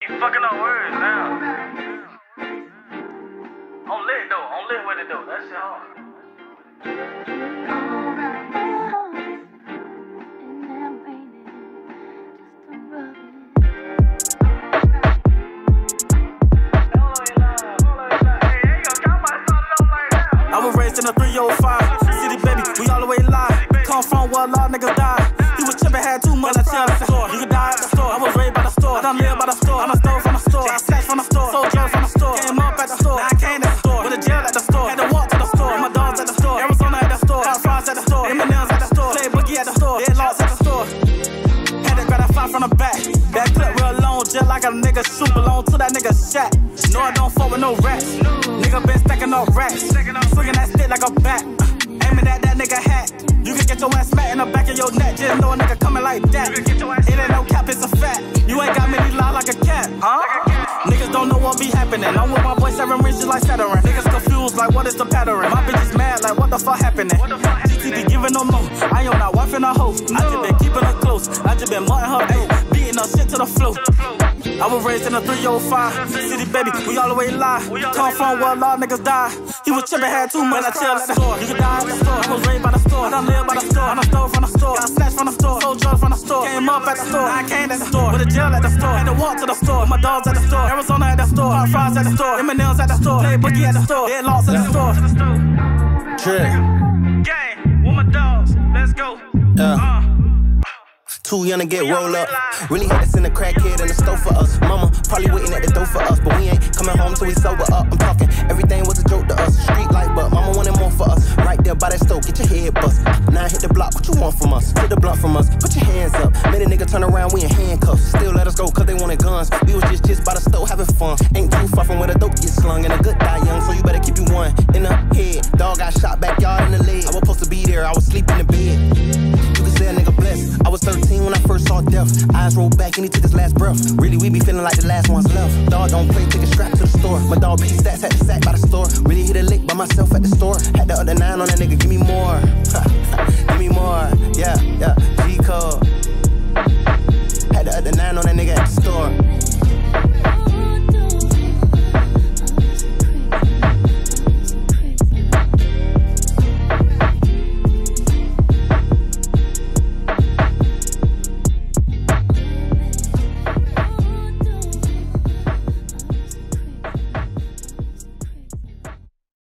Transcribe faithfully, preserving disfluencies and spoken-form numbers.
You fucking up words now. I'm lit though. I'm lit with it though. That shit hard. I was raised in a three oh five. City baby, we all the way live. Come from where a lot of niggas die. He was trippin', had too much. I chill at the store. You could die at the store. I was raised by the store. I done live by the store. I done stole from the store. I snatched from the store. Sold drugs from the store. Came up at the store. Now I came at the store. With a jail at the store. Had to walk to the store. And my dogs at the store. Arizona at the store. Hot fries at the store. M and M's at the store. Play boogie at the store. Dead lots at the store. Had to grab that fly from the back. That clip real long, just like a nigga shoot belong to that nigga shack. No, I don't fuck with no rats. Nigga been stacking up rats. Swinging that stick like a bat. Aiming at that nigga hat. You can get your ass smacked in the back of your neck. Just know a nigga coming like that. It ain't no cap, it's a fact. You ain't got me lie like a cat, huh? Niggas don't know what be happening. I'm with my boy seven rings just like Saturn. Niggas confused like what is the pattern? My bitch is mad like what the fuck happening? G T be giving no more. I ain't not wife and a hoe. I just been keeping her close. I just been mutting her, ayy, beating her shit to the floor. I was raised in a three oh five. City baby, we all the way live. Come from where a lot of niggas die. He was trippin', had too much. I chill at the store. You could die at the store. I was raised by the store. I done live by the store. I done stole from the store. Got snatched from the store. Sold drugs from the store. Came up at the store. Now I came at the store. With a jail at the store. Had to walk to the store. My dogs at the store. Arizona at the store. Hot fries at the store. M and M's at the store. Play boogie at the store. Dead lots at the store. Dred. Gang, with my dogs. Let's go. Yeah. Uh. Too young to get rolled up. Really had to send a crackhead in the stove for us. Mama probably waiting at the door for us, but we ain't coming home till we sober up. I'm talking, everything was a joke to us. Street light, but mama wanted more for us. Right there by that stove, get your head bust. Now I hit the block, what you want from us? Hit the blunt from us, put your hands up. Made a nigga turn around, we in handcuffs. Still let us go, cause they wanted guns. We was just just by the stove having fun. Ain't too far from where the dope gets slung. And a good die young, so you better keep you one in the head. Dog got shot backyard in the leg. I was supposed to be there, I was sleeping in the bed. You can say a nigga blessed. I was thirteen when I first saw death. Eyes rolled back and he took his last breath. Really, we be feeling like the last ones left. Dog don't play, take a strap to the store. My dog P stats had to sack by the store. Really hit a lick by myself at the store. Had the other nine on that nigga, give me more. Give me more.